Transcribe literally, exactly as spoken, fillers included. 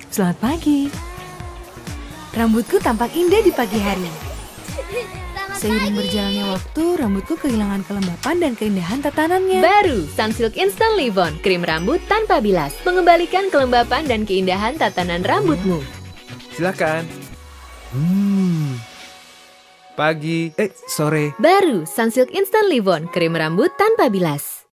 Selamat pagi. Rambutku tampak indah di pagi hari. Seiring berjalannya waktu, rambutku kehilangan kelembapan dan keindahan tatanannya. Baru Sunsilk Instant Leave-On, krim rambut tanpa bilas, mengembalikan kelembapan dan keindahan tatanan rambutmu. Silakan. Hmm. Pagi, eh sore. Baru Sunsilk Instant Leave-On, krim rambut tanpa bilas.